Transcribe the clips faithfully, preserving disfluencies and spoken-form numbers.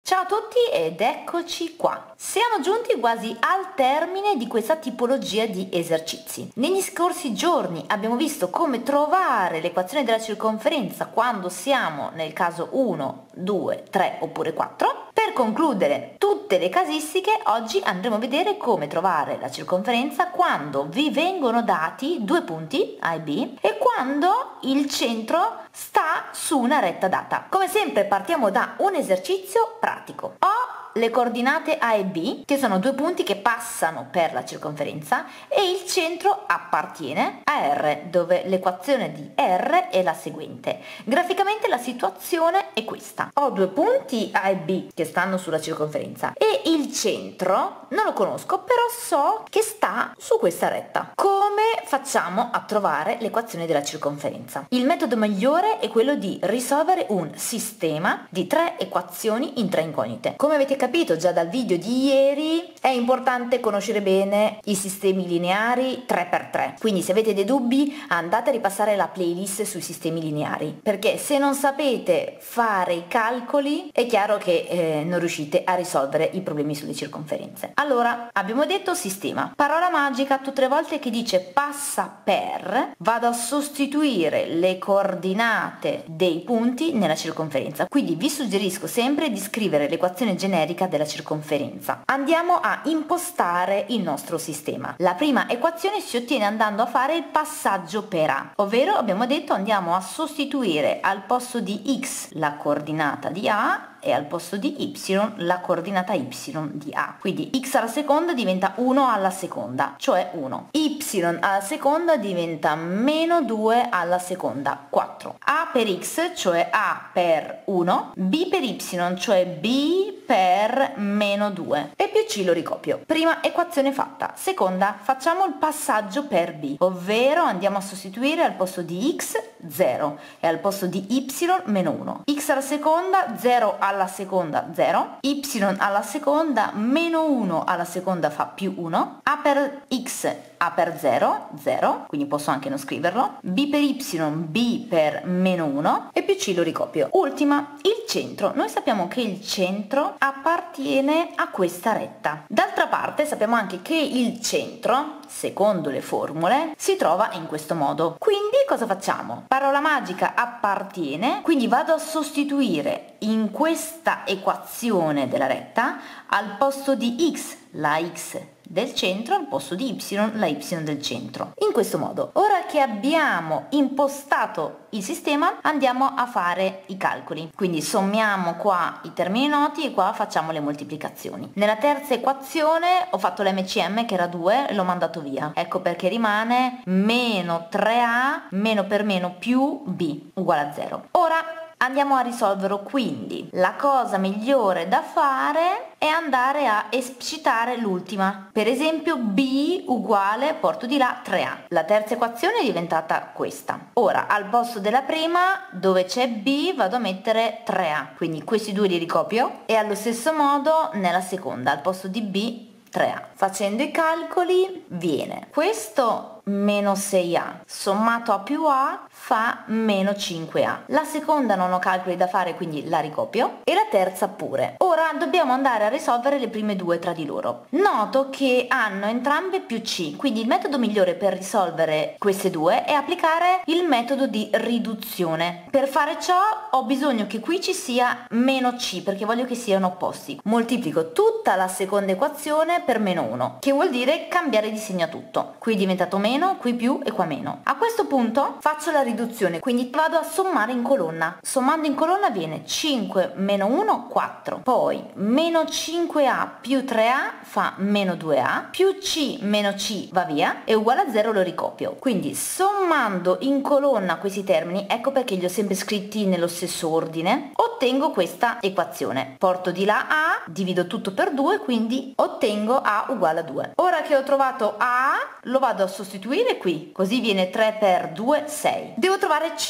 Ciao a tutti ed eccoci qua. Siamo giunti quasi al termine di questa tipologia di esercizi. Negli scorsi giorni abbiamo visto come trovare l'equazione della circonferenza quando siamo nel caso uno, due, tre oppure quattro. Per concludere tutte le casistiche, oggi andremo a vedere come trovare la circonferenza quando vi vengono dati due punti A e B e quando il centro sta su una retta data. Come sempre partiamo da un esercizio pratico. Ho le coordinate A e B, che sono due punti che passano per la circonferenza, e il centro appartiene a R, dove l'equazione di R è la seguente. Graficamente la situazione è questa. Ho due punti A e B che stanno sulla circonferenza e il centro non lo conosco, però so che sta su questa retta. Come facciamo a trovare l'equazione della circonferenza? Il metodo migliore è quello di risolvere un sistema di tre equazioni in tre incognite. Come avete capito già dal video di ieri, è importante conoscere bene i sistemi lineari tre per tre, quindi se avete dei dubbi andate a ripassare la playlist sui sistemi lineari, perché se non sapete fare i calcoli è chiaro che eh, non riuscite a risolvere i problemi sulle circonferenze. Allora, abbiamo detto sistema, parola magica: tutte le volte che dice passa per, vado a sostituire le coordinate dei punti nella circonferenza, quindi vi suggerisco sempre di scrivere l'equazione generica della circonferenza. Andiamo a impostare il nostro sistema. La prima equazione si ottiene andando a fare il passaggio per A, ovvero abbiamo detto andiamo a sostituire al posto di x la coordinata di A e al posto di y la coordinata y di A. Quindi x alla seconda diventa uno alla seconda, cioè uno. Y alla seconda diventa meno due alla seconda, quattro. A per x, cioè A per uno, B per y, cioè B per meno due, e più c lo ricopio. Prima equazione fatta. Seconda, facciamo il passaggio per B, ovvero andiamo a sostituire al posto di x zero e al posto di y meno uno. X alla seconda, zero alla seconda, zero. Y alla seconda, meno uno alla seconda fa più uno. A per x, A per zero, zero, quindi posso anche non scriverlo. B per y, B per meno uno, e più c lo ricopio. Ultima, il centro. Noi sappiamo che il centro appartiene a questa retta. D'altra parte sappiamo anche che il centro, secondo le formule, si trova in questo modo. Quindi cosa facciamo? Parola magica appartiene, quindi vado a sostituire in questa equazione della retta al posto di x la x del centro, al posto di y la y del centro. In questo modo, ora che abbiamo impostato il sistema, andiamo a fare i calcoli. Quindi sommiamo qua i termini noti e qua facciamo le moltiplicazioni. Nella terza equazione ho fatto l'M C M che era due e l'ho mandato via. Ecco perché rimane meno tre A meno per meno più B uguale a zero. Ora andiamo a risolverlo, quindi la cosa migliore da fare è andare a esplicitare l'ultima. Per esempio B uguale, porto di là tre A. La terza equazione è diventata questa. Ora al posto della prima, dove c'è B, vado a mettere tre A, quindi questi due li ricopio, e allo stesso modo nella seconda, al posto di B, tre A. Facendo i calcoli viene questo meno sei A sommato a più A fa meno cinque A. La seconda non ho calcoli da fare, quindi la ricopio, e la terza pure. Ora dobbiamo andare a risolvere le prime due tra di loro. Noto che hanno entrambe più C, quindi il metodo migliore per risolvere queste due è applicare il metodo di riduzione. Per fare ciò ho bisogno che qui ci sia meno C, perché voglio che siano opposti. Moltiplico tutta la seconda equazione per meno uno, che vuol dire cambiare di segno a tutto. Qui è diventato meno, qui più e qua meno. A questo punto faccio la riduzione, quindi vado a sommare in colonna. Sommando in colonna viene cinque meno uno, quattro. Poi meno cinque A più tre A fa meno due A, più C meno C va via, e uguale a zero lo ricopio. Quindi sommando in colonna questi termini, ecco perché li ho sempre scritti nello stesso ordine, ottengo questa equazione. Porto di là A, divido tutto per due, quindi ottengo A uguale a due. Ora che ho trovato A, lo vado a sostituire qui, così viene tre per due, sei. Devo trovare C,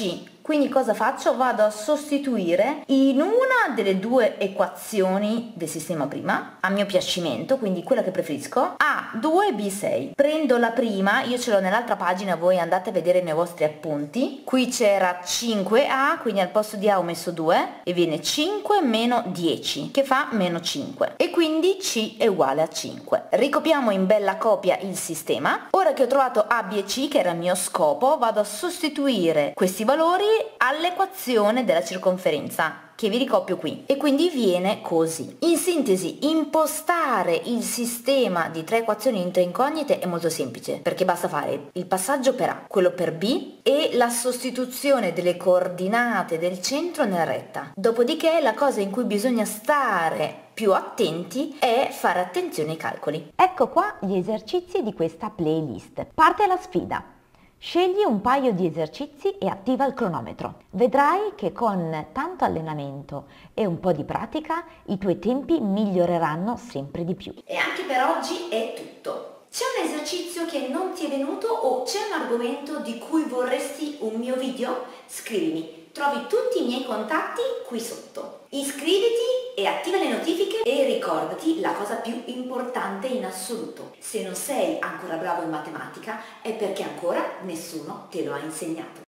Quindi cosa faccio? Vado a sostituire in una delle due equazioni del sistema prima, a mio piacimento, quindi quella che preferisco, A due B sei. Prendo la prima, io ce l'ho nell'altra pagina, voi andate a vedere nei vostri appunti. Qui c'era cinque A, quindi al posto di A ho messo due e viene cinque meno dieci, che fa meno cinque. E quindi C è uguale a cinque. Ricopiamo in bella copia il sistema. Ora che ho trovato A, B e C, che era il mio scopo, vado a sostituire questi valori all'equazione della circonferenza, che vi ricopio qui, e quindi viene così. In sintesi, impostare il sistema di tre equazioni in tre incognite è molto semplice, perché basta fare il passaggio per A, quello per B e la sostituzione delle coordinate del centro nella retta. Dopodiché la cosa in cui bisogna stare più attenti è fare attenzione ai calcoli. Ecco qua gli esercizi di questa playlist. Parte la sfida. Scegli un paio di esercizi e attiva il cronometro. Vedrai che con tanto allenamento e un po' di pratica i tuoi tempi miglioreranno sempre di più. E anche per oggi è tutto. C'è un esercizio che non ti è venuto o c'è un argomento di cui vorresti un mio video? Scrivimi, trovi tutti i miei contatti qui sotto. Iscriviti e attiva le notifiche e ricordati la cosa più importante in assoluto. Se non sei ancora bravo in matematica è perché ancora nessuno te lo ha insegnato.